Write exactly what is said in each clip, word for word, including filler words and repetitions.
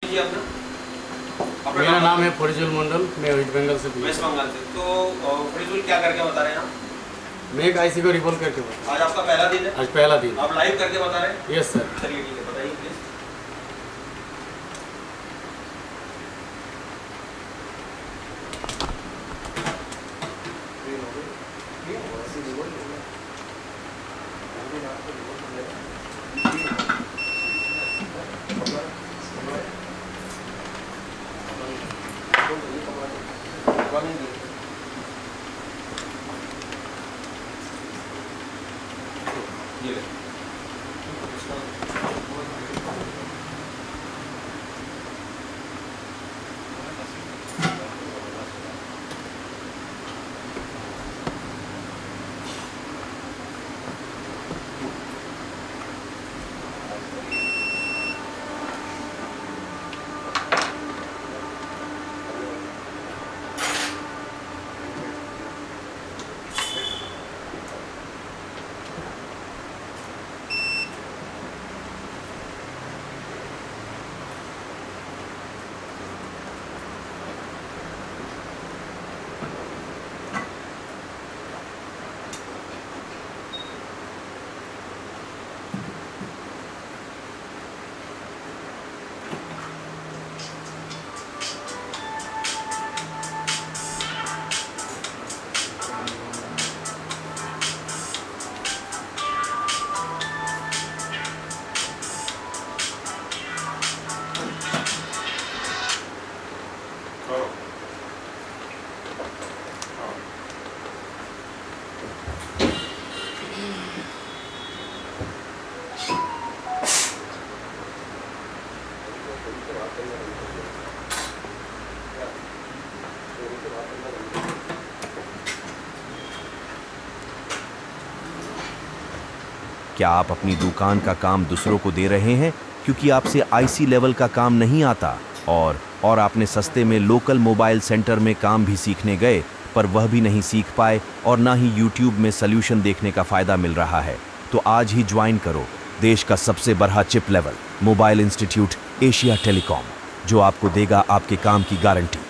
अपना मेरा नाम है फरिजुल मंडल, मैं वेस्ट बंगाल से वेस्ट बंगाल से। तो फरिजुल क्या करके बता रहे हैं आप? मैं एक आईसी को रिवॉल्व करके बता। आज आपका पहला दिन है? आज पहला दिन। आप लाइव करके बता रहे हैं? Yes sir. चलिए ठीक है, बताइए प्लीज। ये ले। क्या आप अपनी दुकान का काम दूसरों को दे रहे हैं क्योंकि आपसे आईसी लेवल का काम नहीं आता और और आपने सस्ते में लोकल मोबाइल सेंटर में काम भी सीखने गए पर वह भी नहीं सीख पाए और ना ही यूट्यूब में सल्यूशन देखने का फ़ायदा मिल रहा है? तो आज ही ज्वाइन करो देश का सबसे बड़ा chip level mobile institute Asia telecom, जो आपको देगा आपके काम की गारंटी।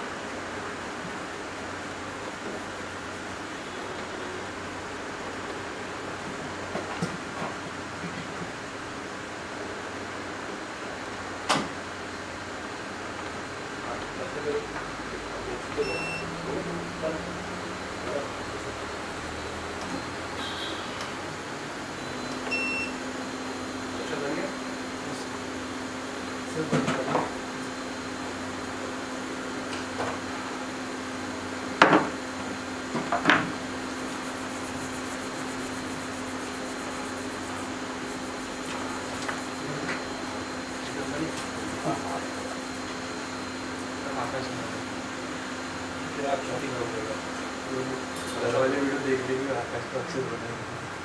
वाली वीडियो देख लीजिए, आकाश को अच्छे से बनाएंगे।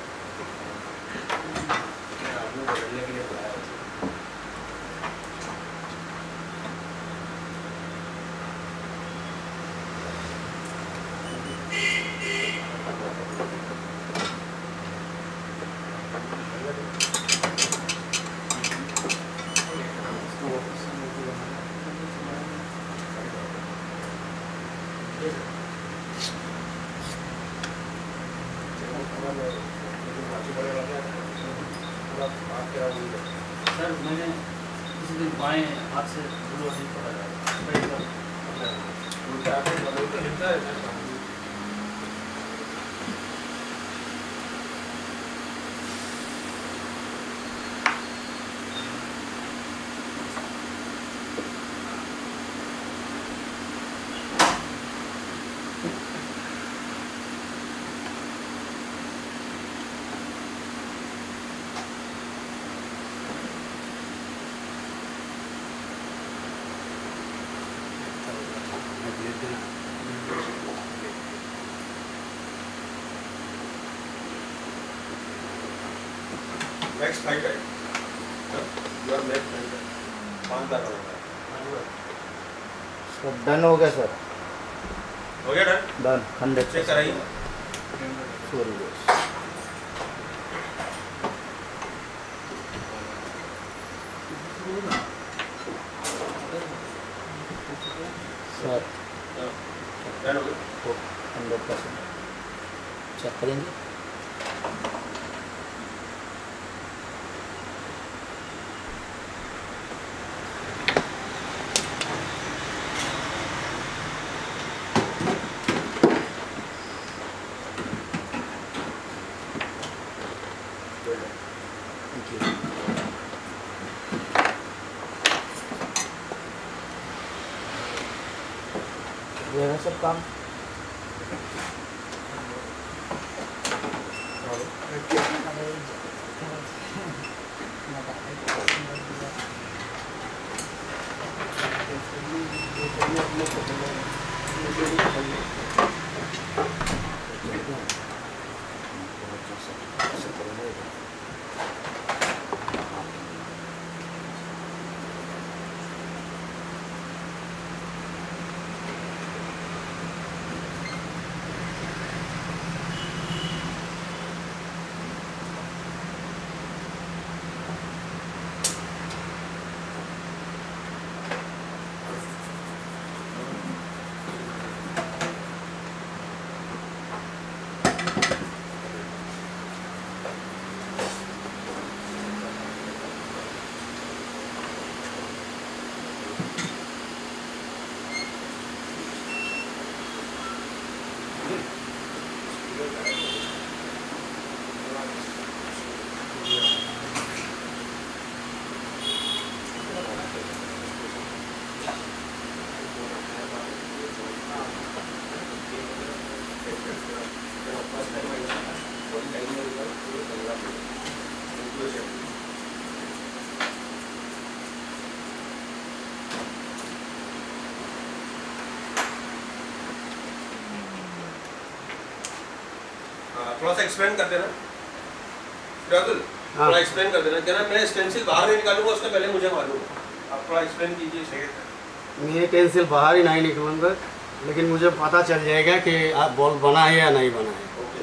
आपने बदलने के लिए बुलाया है। सर मैंने किसी दिन बाएं हाथ से दूर नहीं पड़ा है। नेक्स्ट फाइट है योर नेक्स्ट फाइट है पाँच लाख होगा। सब डन हो गया सर, हो गया डन डन हंड्रेड चेक कराइए। सॉरी सर डन हो गया। तो हंड्रेड परसेंट चेक करेंगे। ये है सब काम। थोड़ा सा एक्सप्लेन कर देना राहुल, हाँ। थोड़ा एक्सप्लेन कर देना। क्या ना मैं स्टेंसिल बाहर नहीं निकालूंगा, उससे पहले मुझे मालूम है। आप थोड़ा एक्सप्लेन कीजिए। सही मैं पेंसिल बाहर ही नहीं निकलूँगा, लेकिन मुझे पता चल जाएगा कि आप बॉल बना है या नहीं बना है। ओके।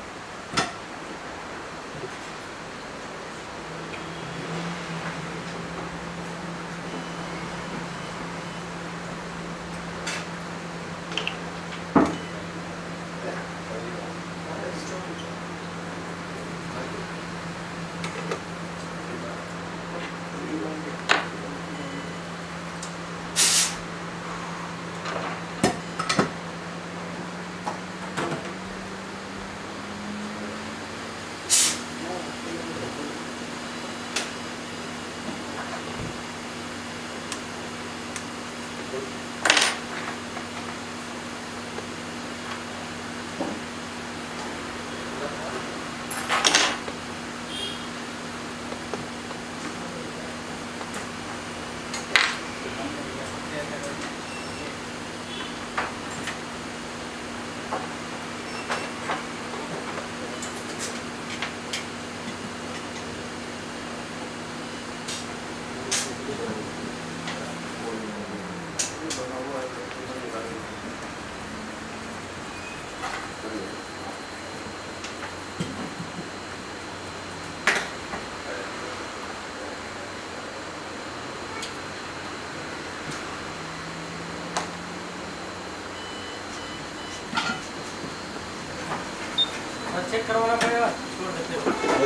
चेक करवाना पड़ेगा, छोड़ देते हो।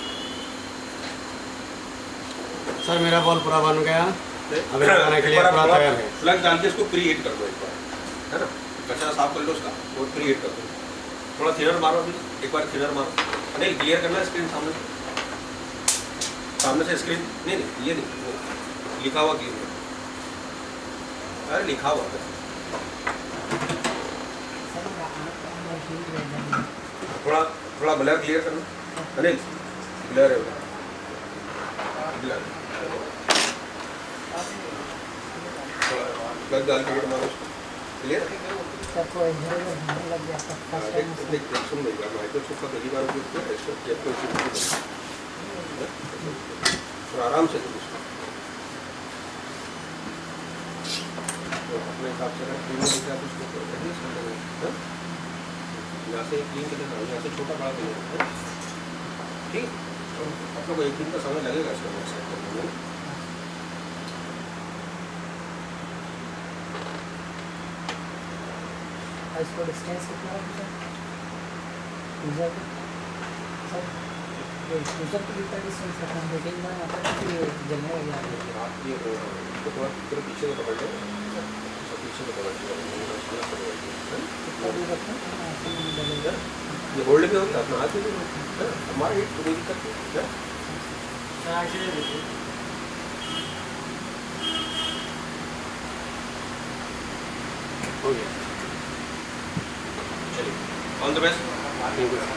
सर मेरा बॉल पूरा बन गया, अभी लगाने के लिए एक बार पूरा आप तैयार है। फ्लग डाल के इसको प्री हीट कर दो एक बार, है ना। कचरा साफ कर लो उसका और प्री हीट कर दो। थोड़ा थिनर मारो अभी, एक बार थिनर मारो। अनिल क्लियर करना है स्क्रीन सामने सामने से स्क्रीन। नहीं नहीं ये नहीं, वो लिखा हुआ क्लियर। अरे लिखा हुआ है। थोड़ा थोड़ा ब्लर क्लियर करना अनिल, ब्लर है ब्लर। प्लग डाल के मारो क्लियर। देख देख सुन मेरी बात, माइक्रोस्कोप का पहली बार उपयोग किया है, इसको चेक करो थोड़ा आराम से करो इसको। तो अपने हिसाब से क्लीन करके आप उसको एडजस्ट कर लेंगे। यहाँ से क्लीन करके खाओ, यहाँ से छोटा बड़ा कर, ठीक है। आप लोग को एक दिन का समय लगेगा इसको सेट करने में। इसको डिस्टेंस कितना है सर? यूजर को सर ये यूजर को कितना डिस्टेंस रखना है? मीटिंग में आता है कि जलने वाली आ रही है। आप ये तो थोड़ा थोड़ा पीछे को पकड़ लो, सब पीछे को पकड़ लो, कितना दूर रखना है? ऐसे नहीं डलेगा। ये होल्ड में होता है अपना हाथ में, हमारा ये कोई दिक्कत नहीं है। हो गया। चलिए, all the best. Thank you.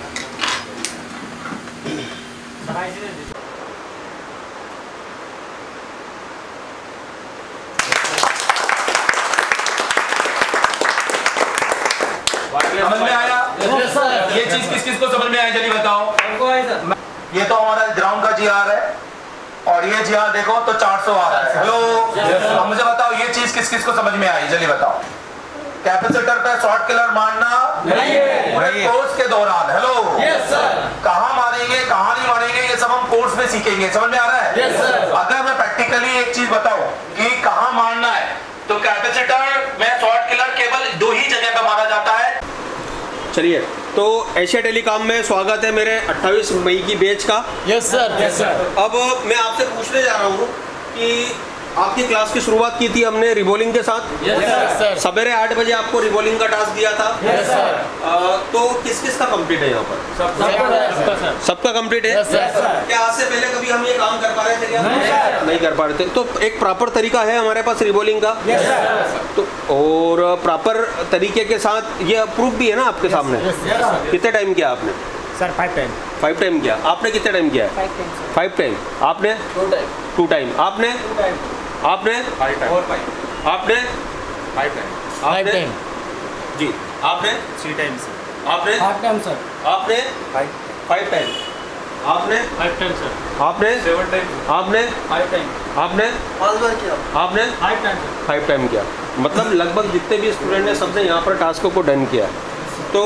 समझ में आया? ये चीज किस किस को समझ में आया जल्दी बताओ। ये तो हमारा ग्राउंड का जीआर है और ये जीआर देखो तो चार सौ आ रहा है। हेलो, अब मुझे बताओ ये चीज किस किस को समझ में आई जल्दी बताओ। कैपेसिटर पे शॉर्ट किलर मारना नहीं है कोर्स के दौरान। Hello, yes sir. कहाँ मारेंगे कहाँ नहीं मारेंगे ये सब हम कोर्स में सीखेंगे। समझ में आ रहा है? Yes sir. अगर मैं प्रैक्टिकली एक चीज बताऊं कि कहाँ मारना है तो कैपेसिटर में शॉर्ट किलर केवल दो ही जगह पे मारा जाता है। चलिए, तो एशिया टेलीकॉम में स्वागत है मेरे अट्ठाईस मई की बैच का। Yes sir, yes sir. अब मैं आपसे पूछने जा रहा हूँ कि आपकी क्लास की शुरुआत की थी हमने रिबॉलिंग के साथ। Yes sir. सवेरे आठ बजे आपको रिबॉलिंग का टास्क दिया था। Yes sir. तो किस किस का कंप्लीट है यहाँ पर? सबका सबका कंप्लीट है। Yes sir. क्या आज से पहले कभी हम ये काम कर पा रहे थे क्या? नहीं सर। नहीं कर पा रहे थे। तो एक प्रॉपर तरीका है हमारे पास रिबॉलिंग का। Yes sir. तो और प्रॉपर तरीके के साथ ये प्रूफ भी है ना आपके सामने। कितने टाइम किया आपने? Sir five time. Five time किया। आपने कितने टाइम किया है? Five time sir. Five time. आपने? Two time. Two time. आपने? Two time. आपने? Five time. आपने? Five time. फाइव आपने? टाइम। जी। आपने? Three times. आपने? Five time sir. आपने? Five five time. आपने? Five time sir. आपने? Seven time. आपने? Five time. आपने? पांच बार किया। आपने? Five time sir. Five time किया। मतलब लगभग जितने भी स्टूडेंट हैं सबने यहाँ पर टास्क को डन किया। तो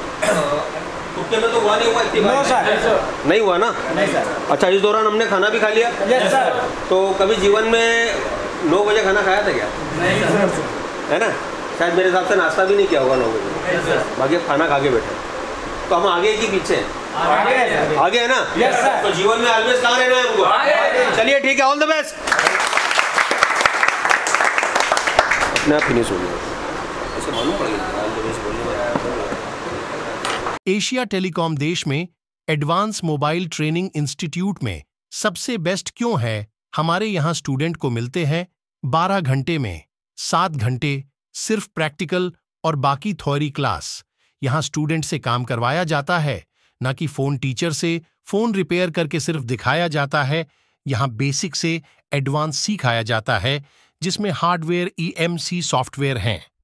तुक्के में तो हुआ नहीं हुआ इतनी बार? No sir. नहीं हुआ ना? नहीं सर। अच्छा, इस दौरान हमने खाना भी खा लिया? Yes sir. तो कभी जीवन में नौ बजे खाना खाया था क्या? नहीं सर। है ना? शायद मेरे हिसाब से नाश्ता भी नहीं किया होगा नौ बजे। नहीं सर। बाकी खाना खा के बैठे। तो हम आगे की पीछे हैं? आगे है। आगे है ना? Yes sir. तो जीवन में ऑलवेज कहाँ रहना है हमको? आगे। चलिए ठीक है, ऑल द बेस्ट। अपना फिनिश हो गया। ऐसे मालूम पड़ेगा ऑल द बेस्ट बोलने वाला। एशिया टेलीकॉम देश में एडवांस मोबाइल ट्रेनिंग इंस्टीट्यूट में सबसे बेस्ट क्यों है? हमारे यहाँ स्टूडेंट को मिलते हैं बारह घंटे में सात घंटे सिर्फ प्रैक्टिकल और बाकी थ्योरी क्लास। यहाँ स्टूडेंट से काम करवाया जाता है, ना कि फोन टीचर से फोन रिपेयर करके सिर्फ दिखाया जाता है। यहाँ बेसिक से एडवांस सिखाया जाता है, जिसमें hardware E M C software हैं।